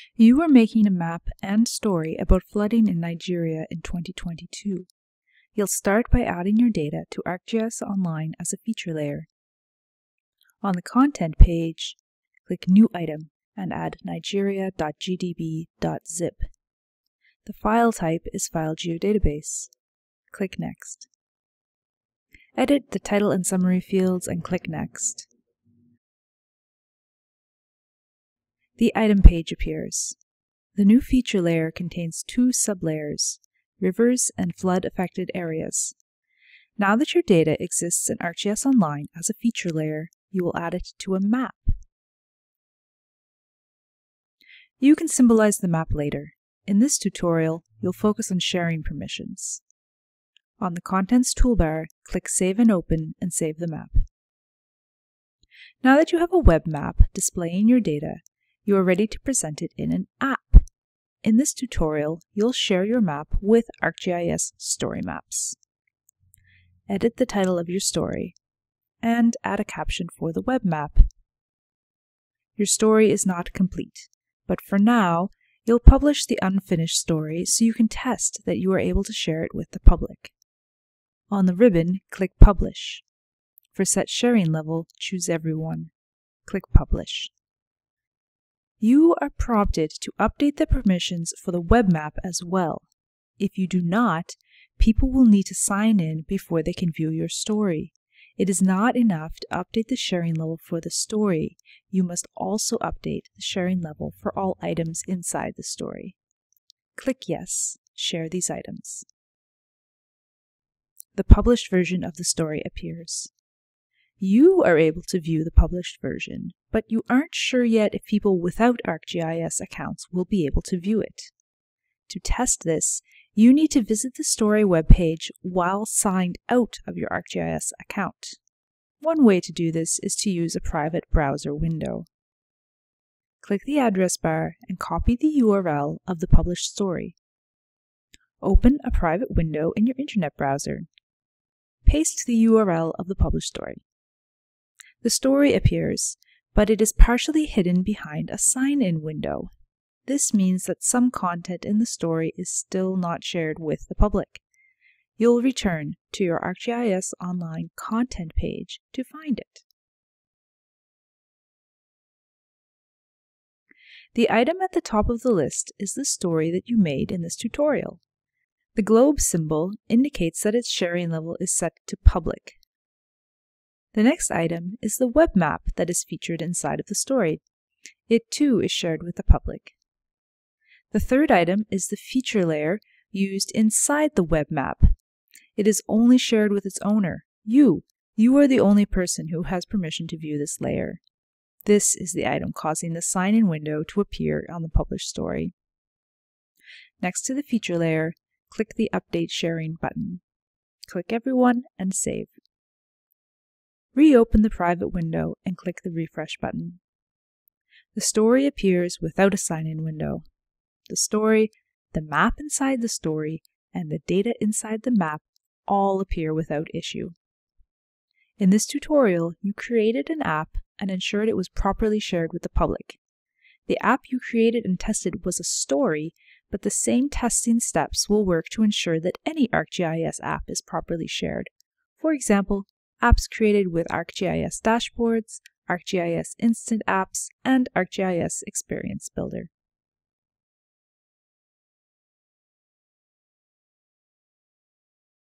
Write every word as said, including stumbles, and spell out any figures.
You are making a map and story about flooding in Nigeria in twenty twenty-two. You'll start by adding your data to ArcGIS Online as a feature layer. On the Content page, click New Item and add nigeria dot g d b dot zip. The file type is File Geodatabase. Click Next. Edit the title and summary fields and click Next. The item page appears. The new feature layer contains two sublayers, rivers and flood-affected areas. Now that your data exists in ArcGIS Online as a feature layer, you will add it to a map. You can symbolize the map later. In this tutorial, you'll focus on sharing permissions. On the Contents toolbar, click Save and Open and save the map. Now that you have a web map displaying your data, you are ready to present it in an app. In this tutorial, you'll share your map with ArcGIS Story Maps. Edit the title of your story and add a caption for the web map. Your story is not complete, but for now, you'll publish the unfinished story so you can test that you are able to share it with the public. On the ribbon, click Publish. For set sharing level, choose Everyone. Click Publish. You are prompted to update the permissions for the web map as well. If you do not, people will need to sign in before they can view your story. It is not enough to update the sharing level for the story. You must also update the sharing level for all items inside the story. Click Yes, share these items. The published version of the story appears. You are able to view the published version, but you aren't sure yet if people without ArcGIS accounts will be able to view it. To test this, you need to visit the story webpage while signed out of your ArcGIS account. One way to do this is to use a private browser window. Click the address bar and copy the U R L of the published story. Open a private window in your internet browser. Paste the U R L of the published story. The story appears, but it is partially hidden behind a sign-in window. This means that some content in the story is still not shared with the public. You'll return to your ArcGIS Online content page to find it. The item at the top of the list is the story that you made in this tutorial. The globe symbol indicates that its sharing level is set to public. The next item is the web map that is featured inside of the story. It too is shared with the public. The third item is the feature layer used inside the web map. It is only shared with its owner, you. You are the only person who has permission to view this layer. This is the item causing the sign-in window to appear on the published story. Next to the feature layer, click the Update Sharing button. Click Everyone and save. Reopen the private window and click the Refresh button. The story appears without a sign-in window. The story, the map inside the story, and the data inside the map all appear without issue. In this tutorial, you created an app and ensured it was properly shared with the public. The app you created and tested was a story, but the same testing steps will work to ensure that any ArcGIS app is properly shared. For example, apps created with ArcGIS dashboards, ArcGIS Instant Apps, and ArcGIS Experience Builder.